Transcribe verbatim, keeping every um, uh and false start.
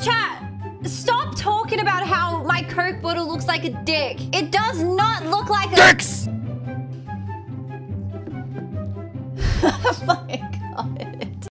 Chat, stop talking about how my Coke bottle looks like a dick. It does not look like a... Dicks! Fine.